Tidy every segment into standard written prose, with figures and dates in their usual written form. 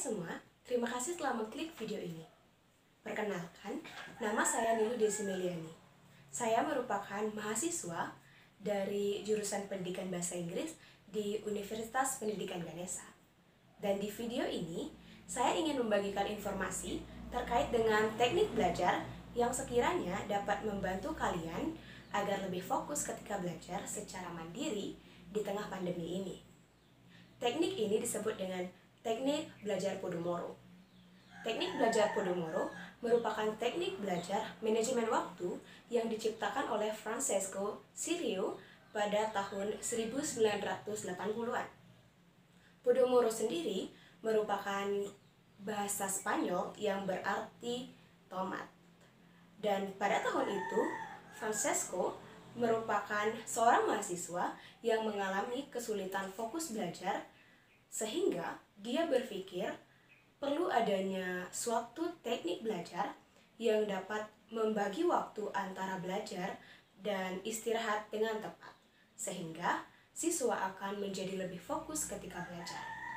semua, terima kasih telah mengklik video ini. Perkenalkan, nama saya Nilu Desimeliani. Saya merupakan mahasiswa dari jurusan Pendidikan Bahasa Inggris di Universitas Pendidikan Ganesha. Dan di video ini, saya ingin membagikan informasi terkait dengan teknik belajar yang sekiranya dapat membantu kalian agar lebih fokus ketika belajar secara mandiri di tengah pandemi ini. Teknik ini disebut dengan teknik belajar Pomodoro. Teknik belajar Pomodoro merupakan teknik belajar manajemen waktu yang diciptakan oleh Francesco Cirillo pada tahun 1980-an. Pomodoro sendiri merupakan bahasa Spanyol yang berarti tomat. Dan pada tahun itu, Francesco merupakan seorang mahasiswa yang mengalami kesulitan fokus belajar, sehingga dia berpikir perlu adanya suatu teknik belajar yang dapat membagi waktu antara belajar dan istirahat dengan tepat, sehingga siswa akan menjadi lebih fokus ketika belajar.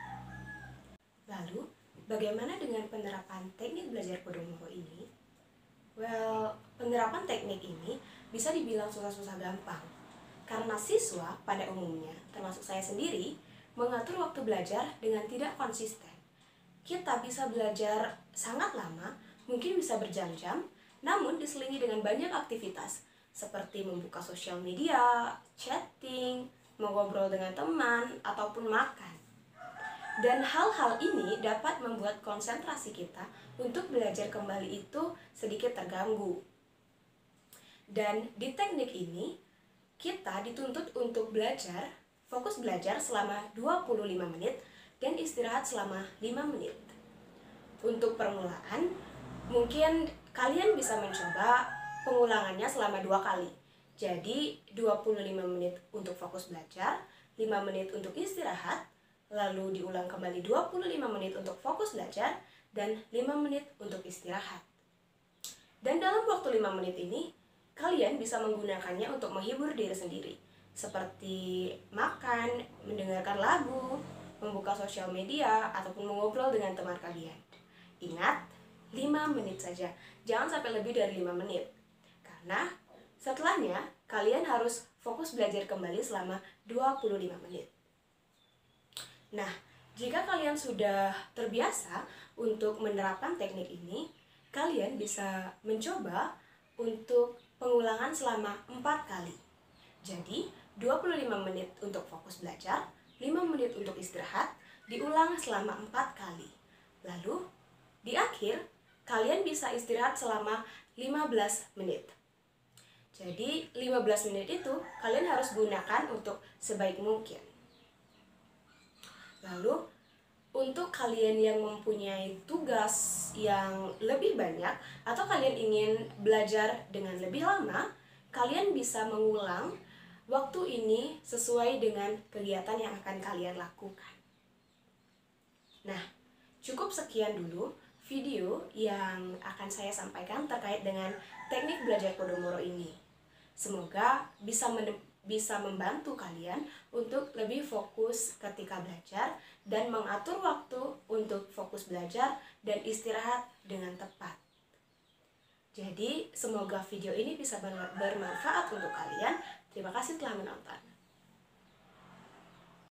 Lalu, bagaimana dengan penerapan teknik belajar Pomodoro ini? Penerapan teknik ini bisa dibilang susah-susah gampang, karena siswa pada umumnya, termasuk saya sendiri, mengatur waktu belajar dengan tidak konsisten. Kita bisa belajar sangat lama, mungkin bisa berjam-jam, namun diselingi dengan banyak aktivitas, seperti membuka sosial media, chatting, mengobrol dengan teman, ataupun makan. Dan hal-hal ini dapat membuat konsentrasi kita untuk belajar kembali itu sedikit terganggu. Dan di teknik ini, kita dituntut untuk fokus belajar selama 25 menit dan istirahat selama 5 menit. Untuk permulaan, mungkin kalian bisa mencoba pengulangannya selama 2 kali. Jadi 25 menit untuk fokus belajar, 5 menit untuk istirahat, lalu diulang kembali 25 menit untuk fokus belajar, dan 5 menit untuk istirahat. Dan dalam waktu 5 menit ini, kalian bisa menggunakannya untuk menghibur diri sendiri, seperti makan, mendengarkan lagu, membuka sosial media, ataupun mengobrol dengan teman kalian. Ingat, 5 menit saja, jangan sampai lebih dari 5 menit. Karena setelahnya, kalian harus fokus belajar kembali selama 25 menit. Nah, jika kalian sudah terbiasa untuk menerapkan teknik ini, kalian bisa mencoba untuk pengulangan selama 4 kali. Jadi, 25 menit untuk fokus belajar, 5 menit untuk istirahat, diulang selama 4 kali. Lalu, di akhir, kalian bisa istirahat selama 15 menit. Jadi, 15 menit itu kalian harus gunakan untuk sebaik mungkin. Lalu, untuk kalian yang mempunyai tugas yang lebih banyak atau kalian ingin belajar dengan lebih lama, kalian bisa mengulang waktu ini sesuai dengan kegiatan yang akan kalian lakukan. Nah, cukup sekian dulu video yang akan saya sampaikan terkait dengan teknik belajar Pomodoro ini. Semoga bisa membantu kalian untuk lebih fokus ketika belajar dan mengatur waktu untuk fokus belajar dan istirahat dengan tepat. Jadi, semoga video ini bisa bermanfaat untuk kalian. Terima kasih telah menonton.